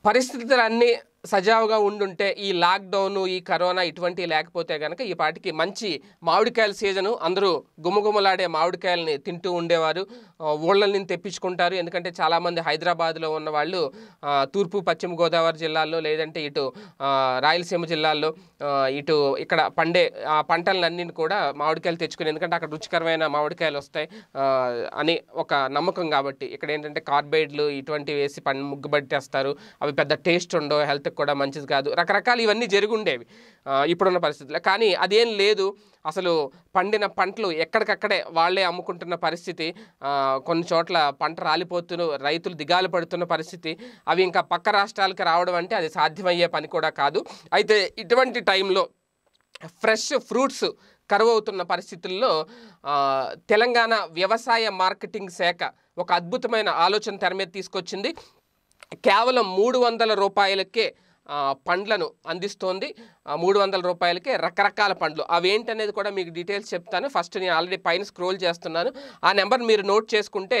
పరిస్థితులన్నీ సజావుగా ఉండుంటే ఈ లాక్డౌన్ ఈ కరోనా ఇటువంటివి లేకపోతే కనుక ఈ పాటికి మంచి మామిడికాయల సీజను అందరూ గుమగుమలాడే మామిడికాయలని తింటూ ఉండేవారు. ఊళ్ళ నుంచి తెప్పించుకుంటారు. ఎందుకంటే చాలామంది హైదరాబాద్లో ఉన్న వాళ్ళు తూర్పు పశ్చిమ గోదావరి జిల్లాల్లో లేదంటే ఇటు రాయలసీమ జిల్లాల్లో ఇటు ఇక్కడ పండే ఆ పంటలన్నింటినీ కూడా మామిడికాయలు తెచ్చుకుని, ఎందుకంటే అక్కడ రుచికరమైన మామిడికాయలు వస్తాయి అని ఒక నమ్మకం. కాబట్టి ఇక్కడ ఏంటంటే కార్బైడ్లు ఇటువంటివి వేసి ముగ్గుబట్టేస్తారు. అవి పెద్ద టేస్ట్ ఉండవు, హెల్త్ కూడా మంచిది కాదు, రకరకాలు ఇవన్నీ జరుగుండేవి ఇప్పుడున్న పరిస్థితుల్లో. కానీ అదేం లేదు. అసలు పండిన పంటలు ఎక్కడికక్కడే వాళ్ళే అమ్ముకుంటున్న పరిస్థితి. కొన్ని చోట్ల పంట రాలిపోతున్న రైతులు దిగాలు పడుతున్న పరిస్థితి. అవి ఇంకా పక్క రాష్ట్రాలకు రావడం అంటే అది సాధ్యమయ్యే పని కూడా కాదు. అయితే ఇటువంటి టైంలో ఫ్రెష్ ఫ్రూట్స్ కరువవుతున్న పరిస్థితుల్లో తెలంగాణ వ్యవసాయ మార్కెటింగ్ శాఖ ఒక అద్భుతమైన ఆలోచన తెర మీద తీసుకొచ్చింది. కేవలం 300 రూపాయలకే పండ్లను అందిస్తోంది. 300 రూపాయలకే రకరకాల పండ్లు. అవేంటనేది కూడా మీకు డీటెయిల్స్ చెప్తాను. ఫస్ట్ నేను ఆల్రెడీ పైన స్క్రోల్ చేస్తున్నాను. ఆ నెంబర్ మీరు నోట్ చేసుకుంటే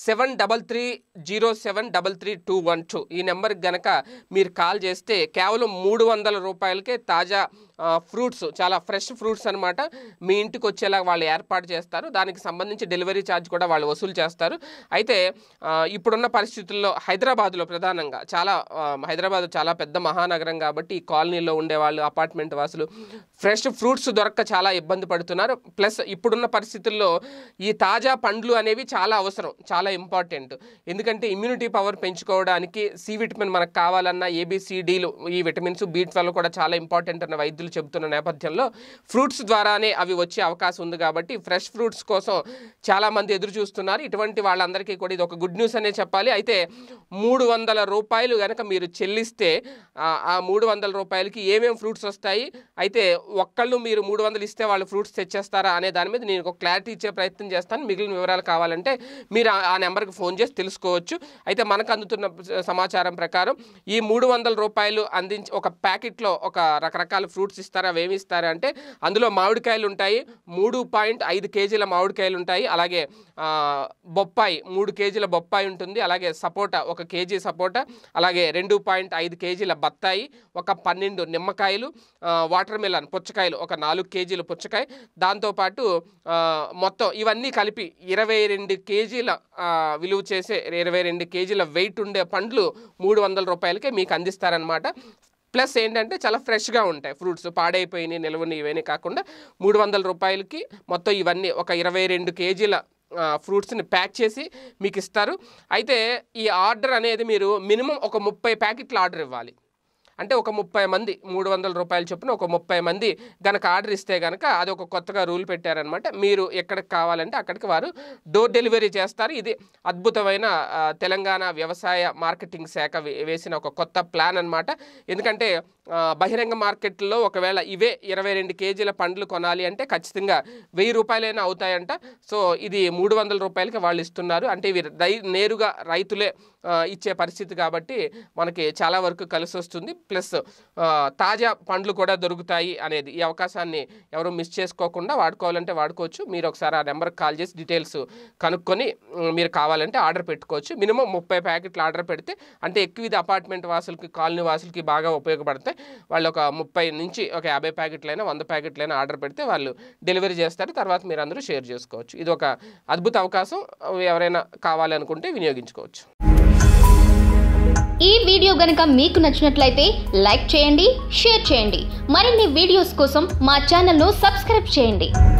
7330733212 ఈ నెంబర్కి గనక మీరు కాల్ చేస్తే కేవలం 300 రూపాయలకే తాజా ఫ్రూట్స్, చాలా ఫ్రెష్ ఫ్రూట్స్ అనమాట, మీ ఇంటికి వచ్చేలా వాళ్ళు ఏర్పాటు చేస్తారు. దానికి సంబంధించి డెలివరీ ఛార్జ్ కూడా వాళ్ళు వసూలు చేస్తారు. అయితే ఇప్పుడున్న పరిస్థితుల్లో హైదరాబాద్లో ప్రధానంగా హైదరాబాద్ చాలా పెద్ద మహానగరం కాబట్టి ఈ కాలనీలో ఉండేవాళ్ళు, అపార్ట్మెంట్ వాసులు ఫ్రెష్ ఫ్రూట్స్ దొరక్క చాలా ఇబ్బంది పడుతున్నారు. ప్లస్ ఇప్పుడున్న పరిస్థితుల్లో ఈ తాజా పండ్లు అనేవి చాలా అవసరం, చాలా ఇంపార్టెంట్. ఎందుకంటే ఇమ్యూనిటీ పవర్ పెంచుకోవడానికి సి విటమిన్ మనకు కావాలన్నా ABCDలు ఈ విటమిన్స్ B12 కూడా చాలా ఇంపార్టెంట్ అన్న వైద్యులు చెబుతున్న నేపథ్యంలో ఫ్రూట్స్ ద్వారానే అవి వచ్చే అవకాశం ఉంది. కాబట్టి ఫ్రెష్ ఫ్రూట్స్ కోసం చాలామంది ఎదురు చూస్తున్నారు. ఇటువంటి వాళ్ళందరికీ కూడా ఇది ఒక గుడ్ న్యూస్ అనే చెప్పాలి. అయితే 300 రూపాయలు కనుక మీరు చెల్లిస్తే ఆ 300 రూపాయలకి ఏమేమి ఫ్రూట్స్ వస్తాయి, అయితే ఒక్కళ్ళు మీరు 300 ఇస్తే వాళ్ళు ఫ్రూట్స్ తెచ్చేస్తారా అనే దాని మీద నేను ఒక క్లారిటీ ఇచ్చే ప్రయత్నం చేస్తాను. మిగిలిన వివరాలు కావాలంటే మీరు ఆ నెంబర్కి ఫోన్ చేసి తెలుసుకోవచ్చు. అయితే మనకు అందుతున్న సమాచారం ప్రకారం ఈ 300 రూపాయలు అందించి ఒక ప్యాకెట్లో ఒక రకరకాల ఫ్రూట్స్ ఇస్తారు. అవి ఏమి ఇస్తారు అంటే అందులో మామిడికాయలు ఉంటాయి, 3.5 కేజీల మామిడికాయలు ఉంటాయి. అలాగే బొప్పాయి 3 కేజీల బొప్పాయి ఉంటుంది. అలాగే సపోటా 1 కేజీ సపోటా, అలాగే 2.5 కేజీల బత్తాయి, ఒక 12 నిమ్మకాయలు, వాటర్ మిలన్ పుచ్చకాయలు ఒక 4 కేజీల పుచ్చకాయ, దాంతోపాటు మొత్తం ఇవన్నీ కలిపి 22 కేజీల విలువ చేసే 22 కేజీల వెయిట్ ఉండే పండ్లు 300 రూపాయలకే మీకు అందిస్తారనమాట. ప్లస్ ఏంటంటే చాలా ఫ్రెష్గా ఉంటాయి ఫ్రూట్స్, పాడైపోయినాయి నిల్వని ఇవన్నీ కాకుండా 300 రూపాయలకి మొత్తం ఇవన్నీ ఒక 22 కేజీల ఫ్రూట్స్ని ప్యాక్ చేసి మీకు ఇస్తారు. అయితే ఈ ఆర్డర్ అనేది మీరు మినిమం ఒక 30 ప్యాకెట్లు ఆర్డర్ ఇవ్వాలి. అంటే ఒక 30 మంది 300 రూపాయలు చొప్పున ఒక 30 మంది గనక ఆర్డర్ ఇస్తే కనుక అది ఒక కొత్తగా రూల్ పెట్టారనమాట. మీరు ఎక్కడికి కావాలంటే అక్కడికి వారు డోర్ డెలివరీ చేస్తారు. ఇది అద్భుతమైన తెలంగాణ వ్యవసాయ మార్కెటింగ్ శాఖ వేసిన ఒక కొత్త ప్లాన్ అనమాట. ఎందుకంటే బహిరంగ మార్కెట్లో ఒకవేళ ఇవే 22 కేజీల పండ్లు కొనాలి అంటే ఖచ్చితంగా 1000 రూపాయలైనా అవుతాయంట. సో ఇది 300 రూపాయలకి వాళ్ళు ఇస్తున్నారు. అంటే ఇవి నేరుగా రైతులే ఇచ్చే పరిస్థితి కాబట్టి మనకి చాలా వరకు కలిసి వస్తుంది. ప్లస్ తాజా పండ్లు కూడా దొరుకుతాయి అనేది ఈ అవకాశాన్ని ఎవరు మిస్ చేసుకోకుండా వాడుకోవాలంటే వాడుకోవచ్చు. మీరు ఒకసారి ఆ నెంబర్కి కాల్ చేసి డీటెయిల్స్ కనుక్కొని మీరు కావాలంటే ఆర్డర్ పెట్టుకోవచ్చు. మినిమం 30 ప్యాకెట్లు ఆర్డర్ పెడితే అంటే ఎక్కువ ఇది అపార్ట్మెంట్ వాసులకి కాలనీ వాసులకి బాగా ఉపయోగపడతాయి. వాళ్ళు ఒక 30 నుంచి ఒక 50 ప్యాకెట్లైనా 100 ప్యాకెట్లైనా ఆర్డర్ పెడితే వాళ్ళు డెలివరీ చేస్తారు. తర్వాత మీరు అందరూ షేర్ చేసుకోవచ్చు. ఇది ఒక అద్భుత అవకాశం, ఎవరైనా కావాలి అనుకుంటే వినియోగించుకోవచ్చు. ఈ వీడియో గనుక మీకు నచ్చినట్లయితే లైక్ చేయండి, షేర్ చేయండి. మరిన్ని వీడియోస్ కోసం మా ఛానల్ను సబ్స్క్రైబ్ చేయండి.